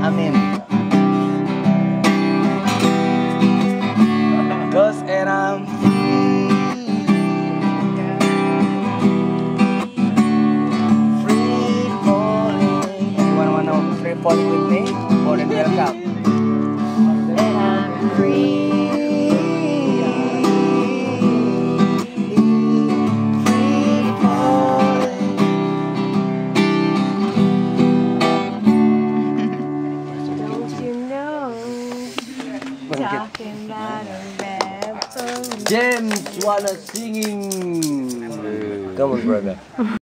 Amin. Cause and I'm free falling. Anyone wanna free falling with me? More than welcome. And I'm free. Talking about a rebel. James wanna singing. Come on, brother.